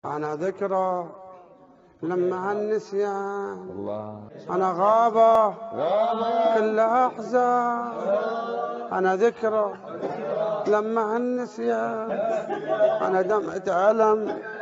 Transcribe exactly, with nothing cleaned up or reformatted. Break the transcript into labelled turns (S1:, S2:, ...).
S1: أنا ذكرى لما هالنسيان
S2: الله
S1: أنا غابة كلها أحزان. أنا ذكرى لما هالنسيان أنا دمعة ألم